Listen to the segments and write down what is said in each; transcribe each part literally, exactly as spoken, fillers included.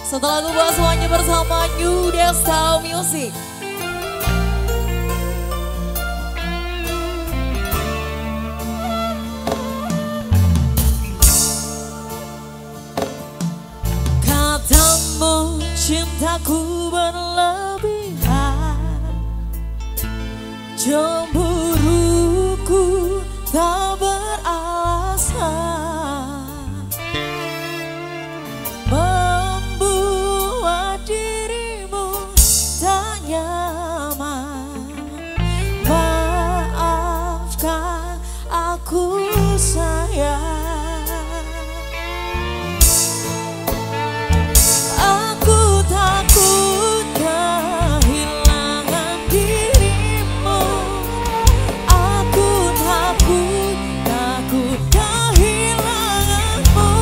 Setelah itu buat semuanya bersama New Desta Music. Katamu cintaku berlebihan, cemburuku tak beralasan, membuat dirimu tak nyaman. Maafkan aku sayang. Aku takut kehilangan dirimu. Aku takut, takut kehilanganmu.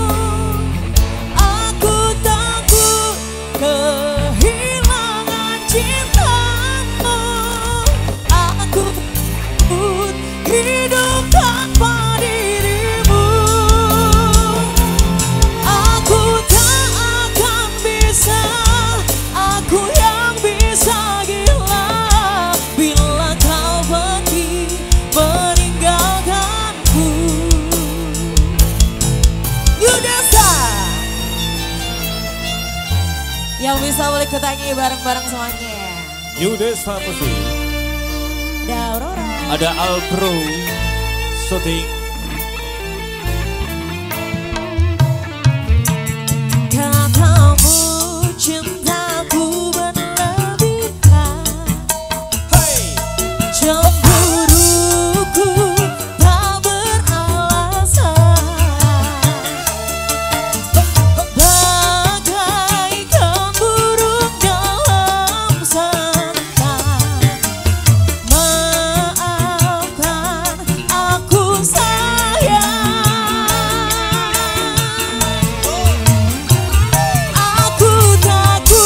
Aku takut kehilangan cintamu. Aku takut hidup tanpa dirimu. Aku tak akan bisa, aku yang bisa gila bila kau pergi meninggalkanku. Yudesa yang bisa boleh ketanyi bareng-bareng semuanya. New Desta Music. Ada Aurora, Ada Alpro Shooting. katamu cintaku berlebihan, cemburuku tak beralasan, bagaikan burung dalam santan. Maafkan aku sayang. Aku takut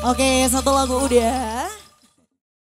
Oke, satu lagu udah.